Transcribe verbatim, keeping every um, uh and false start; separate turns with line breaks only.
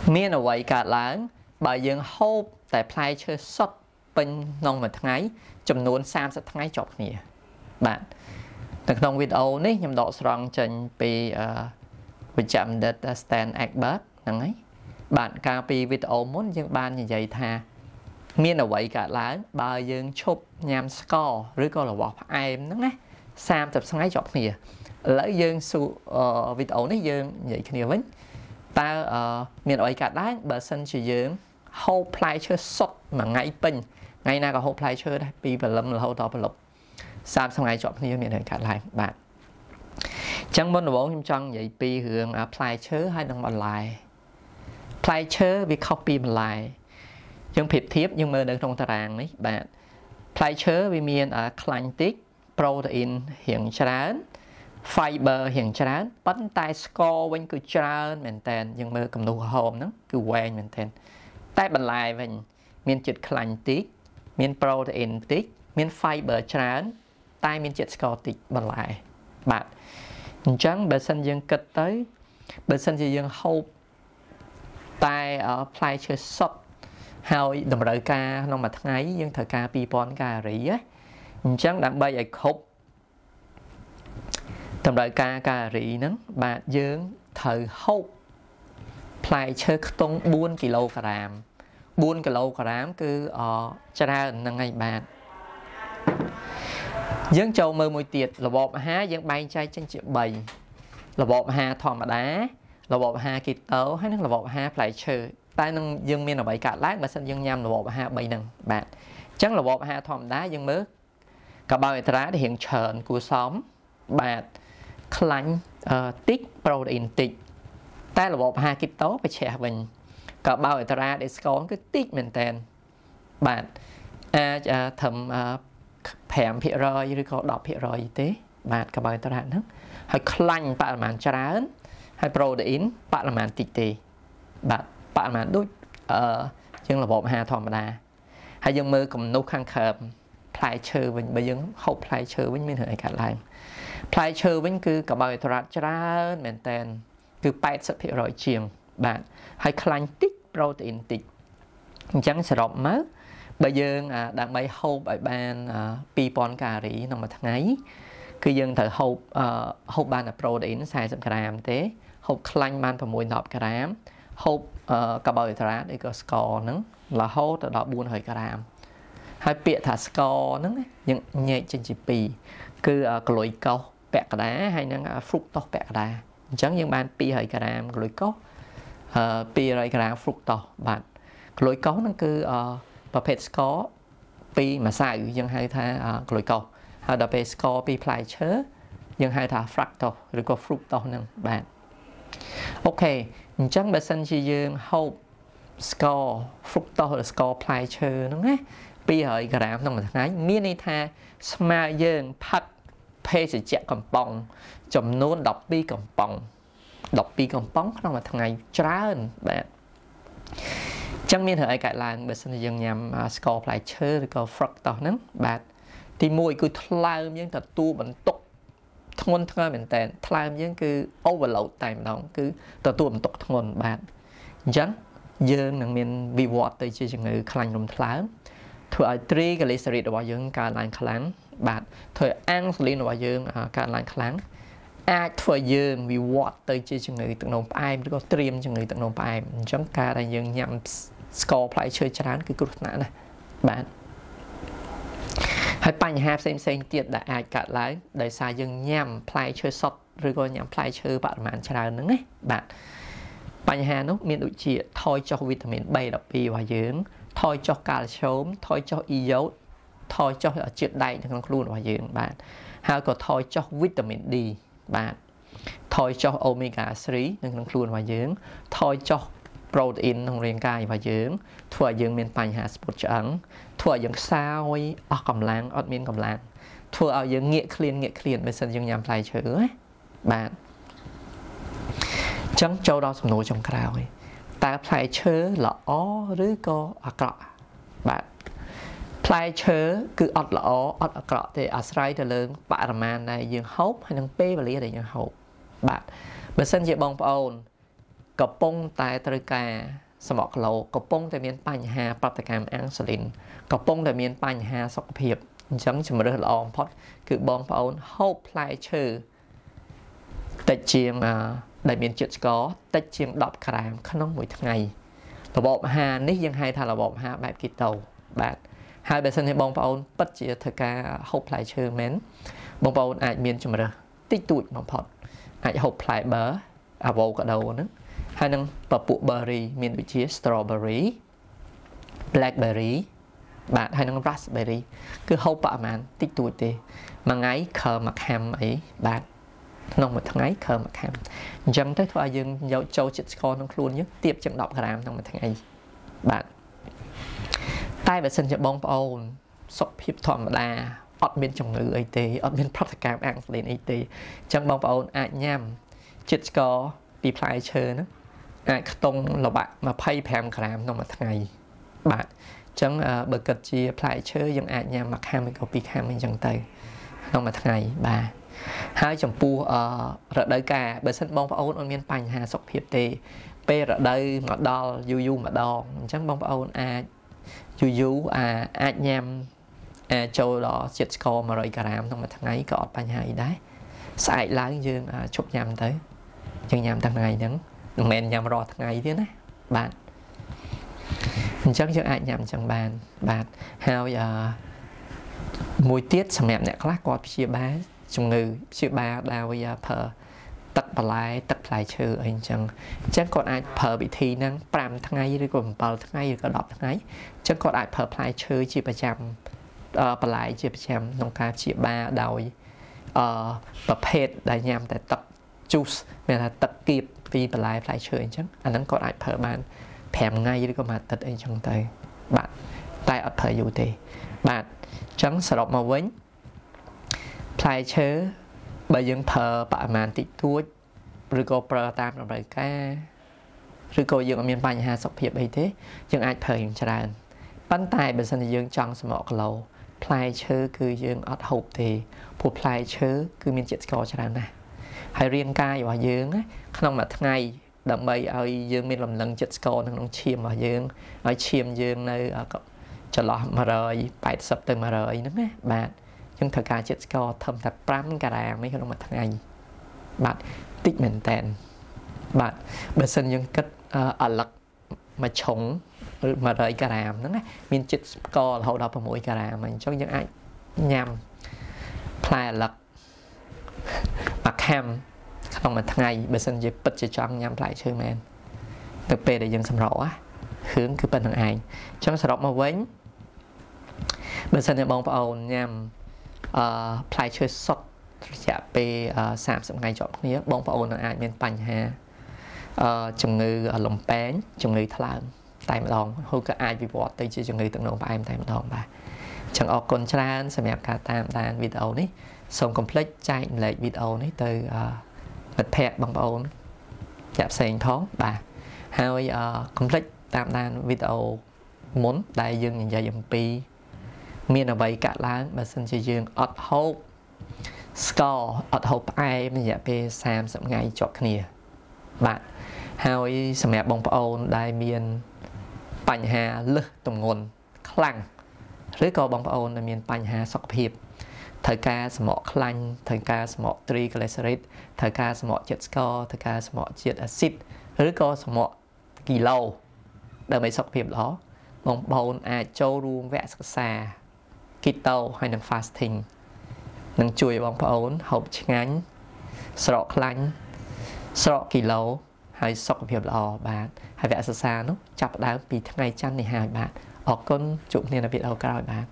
មានអ្វីកើតឡើងបើយើងហូបតែផ្លែឈើសុទ្ធពេញក្នុងមួយថ្ងៃចំនួនសាមសិបថ្ងៃជាប់គ្នាបាទនៅក្នុងវីដេអូនេះខ្ញុំដកស្រង់ចេញពីវិជ្ជបណ្ឌិត Stan Ekberg ហ្នឹងហើយបាទកាលពីវីដេអូមុនយើងបាននិយាយថាមានអ្វីកើតឡើងបើយើងឈប់ញ៉ាំស្ករឬក៏របស់ផ្អែមហ្នឹងណាសាមសិបថ្ងៃជាប់គ្នាឥឡូវយើងសួរវីដេអូនេះយើងនិយាយគ្នាវិញតើមានអ្វីកើតឡើងបើសិនជាយើងហូបផ្លែឈើសុទ្ធមួយថ្ងៃពេញថ្ងៃណាក៏ហូបផ្លែឈើដែរពីព្រលឹមរហូតដល់ព្រលប់សាមសិបថ្ងៃជាប់គ្នាមានអ្វីកើតឡើងបាទអញ្ចឹងមុនដំបូងខ្ញុំចង់និយាយពីរឿងផ្លែឈើហើយនិងបន្លែផ្លែឈើវាខុសពីបន្លែយើងប្រៀបធៀបយើងមើលនៅក្នុងតារាងនេះបាទផ្លែឈើវាមានខ្លាញ់តិចប្រូតេអ៊ីនរាងច្រើន fiber រាងច្រើនប៉ុន្តែស្ករវិញគឺច្រើនមែនតើយើងមើលគំនូសហោមហ្នឹងគឺវែងមែនតើតែបន្លែវិញមានជាតិខ្លាញ់តិចមានប្រូតេអ៊ីនតិចមាន fiber ច្រើនតែមានជាតិស្ករតិចបន្លែបាទអញ្ចឹងបើសិនយើងគិតទៅបើសិនជាយើងហូបតែផ្លែឈើសុទ្ធហើយតម្រូវការក្នុងមួយថ្ងៃយើងត្រូវការពីរពាន់កាឡូរីណាអញ្ចឹងដើម្បីឲ្យគ្រប់តម្រូវការកាឡូរីហ្នឹងបាទយើងត្រូវហូបផ្លែឈើខ្ទង់បួនគីឡូក្រាមបួនគីឡូក្រាមគឺច្រើនហ្នឹងហើយបាទយើងចូលមើលមួយទៀតរបបអាហារយើងបែងចែកចេញជាបីរបបអាហារធម្មតារបបអាហារគីតូហើយនិងរបបអាហារផ្លែឈើតែនឹងយើងមានអ្វីកើតឡើងបើសិនយើងញ៉ាំរបបអាហារបីហ្នឹងបាទអញ្ចឹងរបបអាហារធម្មតាយើងមើលកាបូហិដ្រាតរៀងច្រើនគួរសមបាទខ្លាញ់តិចប្រូតអ៊ីនតិចតែរបបអាហារគីតូប្រឆេះវិញកាបូហិដ្រាតអេស្កូនគឺតិចមែនតើបាទអាចត្រឹម5ភាគរយឬក៏ដប់ភាគរយទេបាទកាបូហិដ្រាតហ្នឹងហើយខ្លាញ់បរិមាណច្រើនហើយប្រូតេអ៊ីនបរិមាណតិចទេបាទបរិមាណដូចអឺជាងរបបអាហារធម្មតាហើយយើងមើលគំនូសខាងក្រោមផ្លែឈើវិញបើយើងហូបផ្លែឈើវិញមានរឿងអីកើតឡើងផ្លែឈើវិញគឺកាបូហិដ្រាតច្រើនមែនតើគឺប៉ែតសិបភាគរយជាងបាទហើយខ្លាញ់តិចប្រូតេអ៊ីនតិចអញ្ចឹងសរុបមកបើយើងដើម្បីហូបឲ្យបានពីរពាន់កាឡូរីក្នុងមួយថ្ងៃគឺយើងត្រូវហូបហូបបានតែប្រូតេអ៊ីនសែសិបក្រាមទេហូបខ្លាញ់បាន៦ដប់ក្រាមហូបកាបូហិដ្រាតឬក៏ស្ករហ្នឹងរហូតដល់បួនរយក្រាមហើយពាក្យថាស្ករហ្នឹងយើងញែកចេញជាពីរគឺក្លុយកោសពាក់កណ្ដាលហើយនឹងហ្វ្រុកតូសពាក់កណ្ដាលអញ្ចឹងយើងបានពីររយក្រាមក្លុយកោសពីររយក្រាមហ្វ្រុកតូសបាទក្លុយកោសហ្នឹងគឺប្រភេទស្ករពីម្សៅយើងហៅថាក្លុយកោសហើយដល់ពេលស្ករពីផ្លែឈើយើងហៅថា fructose ឬក៏ fructose ហ្នឹងបាទអូខេអញ្ចឹងបើសិនជាយើងហូបស្ករ fructose ឬស្ករផ្លែឈើហ្នឹងណាពីររយក្រាមក្នុងមួយថ្ងៃមានន័យថាស្មើយើងផឹកភេសជ្ជៈកំប៉ុងចំនួនដប់ពីរកំប៉ុងដប់ពីរកំប៉ុងក្នុងមួយថ្ងៃច្រើនបាទចឹងមានរឿងអីកើតឡើងបើសិនជាយើងញ៉ាំស្ករផ្លែឈើឬក៏ fructose ហ្នឹងបាទទីមួយគឺថ្លើមយើងទទួលបន្ទុកធ្ងន់ធ្ងរមែនតើថ្លើមយើងគឺ overload តែម្ដងគឺទទួលបន្ទុកធ្ងន់បាទអញ្ចឹងយើងនឹងមានវិវត្តទៅជាជំងឺខ្លាញ់រំថ្លើមធ្វើឲ្យ triglyceride របស់យើងកើនឡើងខ្លាំងបាទធ្វើឲ្យ insulin របស់យើងកើនឡើងខ្លាំងអាចធ្វើឲ្យយើងវិវត្តទៅជាជំងឺទឹកនោមផ្អែមឬក៏ត្រៀមជំងឺទឹកនោមផ្អែមអញ្ចឹងការដែលយើងញ៉ាំស្ករផ្លែឈើច្រើនគឺគ្រោះថ្នាក់ណាស់បាទហើយបញ្ហាផ្សេងផ្សេងទៀតដែលអាចកើតឡើងដោយសារយើងញ៉ាំផ្លែឈើសុទ្ធឬក៏ញ៉ាំផ្លែឈើបរិមាណច្រើនហ្នឹងណាបាទបញ្ហានោះមានដូចជាថយចុះវីតាមីន B ដប់ពីរ របស់យើងថយចុះកាល់ស្យូមថយចុះអ៊ីយ៉ូតថយចុះជាតិដែកនៅក្នុងខ្លួនរបស់យើងបាទហើយក៏ថយចុះវីតាមីន D បាទថយចុះអូមេហ្គា3នៅក្នុងខ្លួនរបស់យើងថយចុះប្រូតអ៊ីនក្នុងរាងកាយរបស់យើងធ្វើឲ្យយើងមានបញ្ហាស្ពុតឆ្អឹងធ្វើឲ្យយើងខ្សោយអស់កម្លាំងអត់មានកម្លាំងធ្វើឲ្យយើងងាកឃ្លានងាកឃ្លានបើសិនយើងញ៉ាំផ្លែឈើណាបាទចឹងចូលដល់សំណួរចុងក្រោយតើផ្លែឈើល្អឬក៏អាក្រក់បាទផ្លែឈើគឺអត់ល្អអត់អាក្រក់ទេអាស្រ័យទៅលើបរិមាណដែលយើងហូបហើយនិងពេលវេលាដែលយើងហូបបាទបើសិនជាបងប្អូនกระป้งตายตรกาสมองเรากระป้งแต่เมียนปัญหาปรับแต่การอังสลินกระป้งแต่เมียนปัญหาสกปรกจังจะมาเรื่องละอองพอดคือบองพเอาเฮาพลายเชอแต่เชียงได้เมียนจุดก็แต่เชียงดอกกระดามขนมมวยทั้งไงระบบหานี่ยังให้ทางระบบหาแบบกิโตแบบหาแบบเส้นให้บองพเอาปัจจัยเธอกาเฮาพลายเชอแมนบองพเอาอาจเมียนจะมาเรื่องติดตุยบองพอดอาจเฮาพลายเบอร์อาโวกระโดนั้นให้นั่งปะปุเบอร์รี่มีนวิจิสตรอเบอร์รี่แบล็คเบอร์รี่บาทให้นั่งราสเบอร์รี่คือเฮาประมาณติดตุยเตมาไงเคอร์มักแฮมไอ้บาทน้องมาทั้งไงเคอร์มักแฮมจังแต่ทั่วยังยาวโจจิตสกอร์น้องครูนยึดเตียบจังดอกกระดามน้องมาทั้งไงบาทใต้แบบเส้นจะบองเปาสกพิบธรรมดาอดเป็นจงเงยไอเตอดเป็นพระธการอ่างเลนไอเตจังบองเปาอาจย่ำจิตสกอร์ปีพลายเชิญนะอาจตรงระบะมาไพ่แพมกระดามน้องมาทั้งไงบาทจังเบอร์กัดเจียพลายเชื่อยังอาจยามมักห้ามเป็นกับปีห้ามเป็นจังเตยน้องมาทั้งไงบ่าหายจมปูระดับกาเบอร์สันบองพระองค์มีนปัญหาสกเพียบเตเประดับมาดอลยูยูมาดองจังบองพระองค์อายูยูอาอาจยามอาโจดอเจ็ดสกอร์มาเลยกระดามน้องมาทั้งไงก็อดปัญหาได้ใส่ล้างยืงชุบยำเตยยังยำทั้งไงนั้นแมนยำรอทั้งไงที่นะบ้านจังจังอาจยำจังบานบาดฮาวอย่ามวยเตี้ยสมัยเนี่ยคลาดกอดเชียบ้าจงเงยเชียบ้าดาวอย่าเพอตัดปลายตัดปลายเชื่อเองจังจังกอดอาจเพอวิธีนั่งปรามทั้งไงหรือกลุ่มเปล่าทั้งไงหรือกระดอบทั้งไงจังกอดอาจเพอปลายเชื่อชีประจำปลายชีประจำน้องการเชียบ้าดาวประเภทได้ยำแต่ตัดจูสเวลาตัดกีบปีปลายปลายเชื่อจังอันนั้นกอดอาจเพอบานแผ่ง่ายหรือก็มาตัดเองจังเตยบาดใต้อัดเพยอยู่เตบาดจังสลบมาเว้นพลายเชื้อใบยังเพอประมาณติดตัวหรือก็เปล่าตามระเบิดก้าหรือก็ยังมีปัญหาสกเพียบไปเตยังอาจเพยอย่างฉลาดปั้นตายเป็นสัญญาณจังสมองเราพลายเชื้อคือยังอัดหกเตผู้พลายเชื้อคือมีเจ็ดสกอร์ฉลาดนะให้เรียนกายว่ายืงขนมมาทั้งไงดับใบเอายืงมีลำลังจัดสกอร์ทั้งน้องเชียมว่ายืงเอาเชียมยืงในจะหล่อมาเลยไปสับเติมมาเลยนั่นไงบาดยังถักการจัดสกอร์ทำแต่ปรำกระแรงไม่ขนมมาทั้งไงบาดติดเหมือนแตนบาดเบอร์เซนยังกัดอัลลักมาชงมาเลยกระแรงนั่นไงมีจัดสกอร์เราเราประมวยกระแรงมันช่องยังไงยำพลายหลักปักแฮมขนมมาทั้งไงเบอร์เซนจะปัจจัยจังยำพลายเชื่อแมนแต่เปย์ได้ยังสำรองhướngคือเป็นทางไอจังสระมาเว้นเบอร์เซนจะมองไปเอายำพลายเชื่อสดจะไปสามสิบไงจบนี้บองไปเอาทางไอเป็นปัญหาจงเงยลมแป้งจงเงยทลายไต่มาลองเขาก็ไอวิวอตตีจงเงยตั้งลงไปไต่มาลองไปจังออกคนชราสมัยการตามตามวิดีโอนี้ส่งคอมเพล็กซ์ใจเลยวิดีโอนี้từ bật pẹt bằng bao chạm sành thoáng bà hai complex tạm đàn video muốn đại dương nhìn dài dòng pi miền ở vậy cả láng mà xin chỉ dương ọt hope score ọt hope ai mình dạ pe sam sắp ngày chọn kia bạn hai sầm mẹ bằng bao đại miềnปัญหาเลือดตรงงนคลั่งหรือก็bằng bao đại miền ปัญหาสกปรกthời caสมองคลั่งthời caสมองตรีกลเซอริดthời caสมองเจ็ดสกอร์thời caสมองเจ็ดแอซิดหรือก็สมองกิโลเดิมไปสกปรกล้อบางบอลอาจโจรูมแวะสกษากิโตให้นังฟาสติ้งนังช่วยบางบอลหอบชงั้นสระคลั่งสระกิโลให้สกปรกล้อบาทให้แวะสกษานุจับดาวปีทั้งไงจันในหายบาทออกก้นจุกเนี่ยนะพี่เราก็ร้อยบาท